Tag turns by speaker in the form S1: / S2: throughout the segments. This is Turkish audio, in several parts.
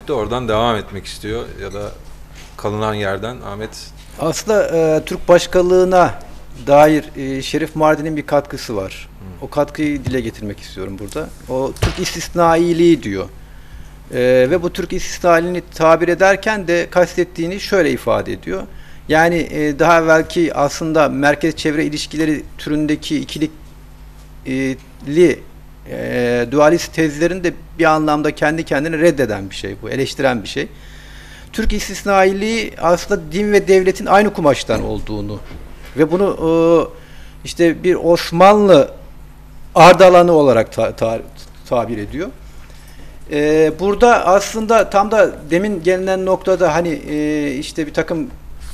S1: etti. Oradan devam etmek istiyor ya da kalınan yerden Ahmet.
S2: Aslında Türk başkalığına dair Şerif Mardin'in bir katkısı var. O katkıyı dile getirmek istiyorum burada. O Türk istisnailiği diyor. Ve bu Türk istisnailiğini tabir ederken de kastettiğini şöyle ifade ediyor. Yani daha evvelki aslında merkez çevre ilişkileri türündeki ikilikli dualist tezlerin de bir anlamda kendi kendini reddeden bir şey bu, eleştiren bir şey. Türk istisnailiği aslında din ve devletin aynı kumaştan olduğunu ve bunu işte bir Osmanlı ardalanı olarak tabir ediyor. Burada aslında tam da demin gelinen noktada hani işte bir takım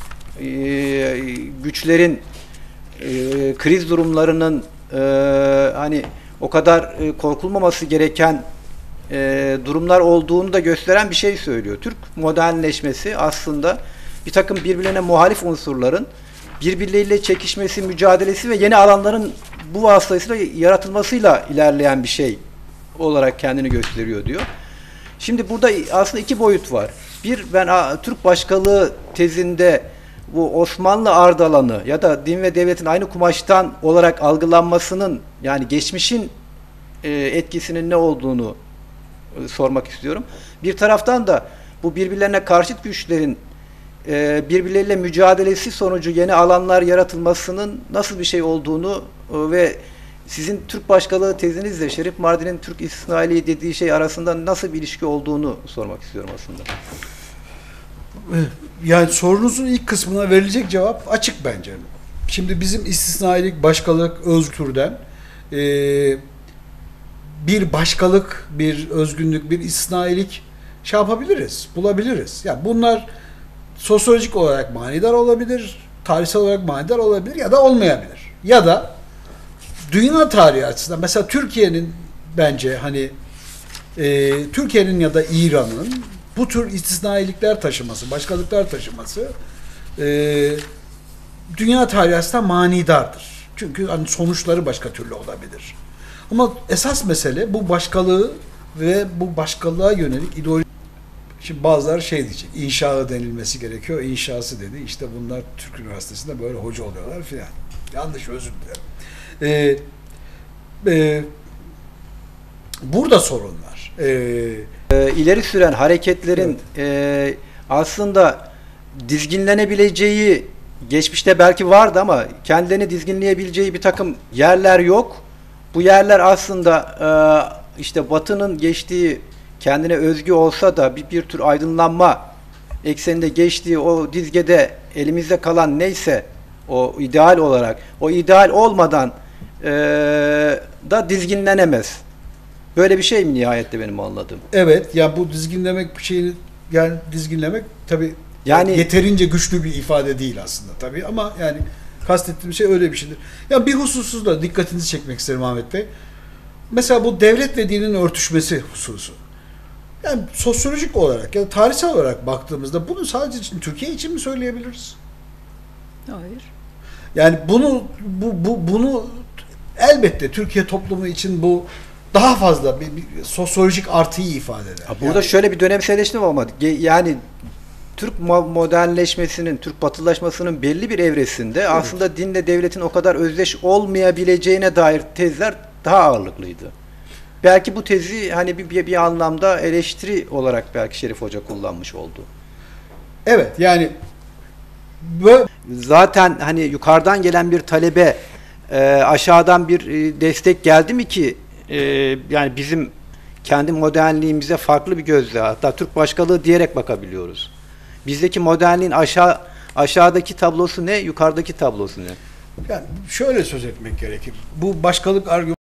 S2: güçlerin kriz durumlarının hani o kadar korkulmaması gereken durumlar olduğunu da gösteren bir şey söylüyor. Türk modernleşmesi aslında bir takım birbirine muhalif unsurların birbirleriyle çekişmesi, mücadelesi ve yeni alanların bu vasıtasıyla yaratılmasıyla ilerleyen bir şey olarak kendini gösteriyor diyor. Şimdi burada aslında iki boyut var. Bir, ben Türk başkalığı tezinde bu Osmanlı ardalanı ya da din ve devletin aynı kumaştan olarak algılanmasının, yani geçmişin etkisinin ne olduğunu sormak istiyorum. Bir taraftan da bu birbirlerine karşıt güçlerin birbirleriyle mücadelesi sonucu yeni alanlar yaratılmasının nasıl bir şey olduğunu ve sizin Türk başkalığı tezinizle Şerif Mardin'in Türk istisnailiği dediği şey arasında nasıl bir ilişki olduğunu sormak istiyorum aslında.
S3: Yani sorunuzun ilk kısmına verilecek cevap açık bence. Şimdi bizim istisnailik, başkalık, özgürden bir başkalık, bir özgünlük, bir istisnailik şey yapabiliriz, bulabiliriz. Yani bunlar sosyolojik olarak manidar olabilir, tarihsel olarak manidar olabilir ya da olmayabilir. Ya da dünya tarihi açısından mesela Türkiye'nin bence hani Türkiye'nin ya da İran'ın bu tür istisnailikler taşıması, başkalıklar taşıması dünya tarihi açısından manidardır. Çünkü hani sonuçları başka türlü olabilir. Ama esas mesele bu başkalığı ve bu başkalığa yönelik ideoloji. Şimdi bazıları şey diyecek, inşağı denilmesi gerekiyor, inşası dedi. İşte bunlar Türk Üniversitesi'nde böyle hoca oluyorlar filan. Yanlış, özür dilerim. Burada sorun var.
S2: İleri süren hareketlerin aslında dizginlenebileceği, geçmişte belki vardı ama kendilerini dizginleyebileceği bir takım yerler yok. Bu yerler aslında işte Batı'nın geçtiği, kendine özgü olsa da bir tür aydınlanma ekseninde geçtiği o dizgede elimizde kalan neyse o ideal olarak, o ideal olmadan da dizginlenemez. Böyle bir şey mi nihayette benim anladığım?
S3: Evet, ya bu dizginlemek bir şeyi, yani dizginlemek tabii
S2: yani
S3: yeterince güçlü bir ifade değil aslında tabii ama yani kastettiğim şey öyle bir şeydir. Ya bir hususuzla dikkatinizi çekmek isterim Ahmet Bey. Mesela bu devlet ve dinin örtüşmesi hususu. Yani sosyolojik olarak ya da tarihsel olarak baktığımızda bunu sadece Türkiye için mi söyleyebiliriz?
S4: Hayır.
S3: Yani bunu elbette Türkiye toplumu için bu daha fazla bir sosyolojik artıyı ifade eder.
S2: Burada yani şöyle bir dönemselleşme olmadı. Yani Türk modernleşmesinin, Türk batılaşmasının belli bir evresinde evet, aslında dinle devletin o kadar özdeş olmayabileceğine dair tezler daha ağırlıklıydı. Belki bu tezi hani bir anlamda eleştiri olarak belki Şerif Hoca kullanmış oldu.
S3: Evet, yani
S2: zaten hani yukarıdan gelen bir talebe aşağıdan bir destek geldi mi ki yani bizim kendi modernliğimize farklı bir gözle, hatta Türk başkalığı diyerek bakabiliyoruz. Bizdeki modernliğin aşağıdaki tablosu ne, yukarıdaki tablosu ne?
S3: Yani şöyle söz etmek gerekir. Bu başkalık argümanı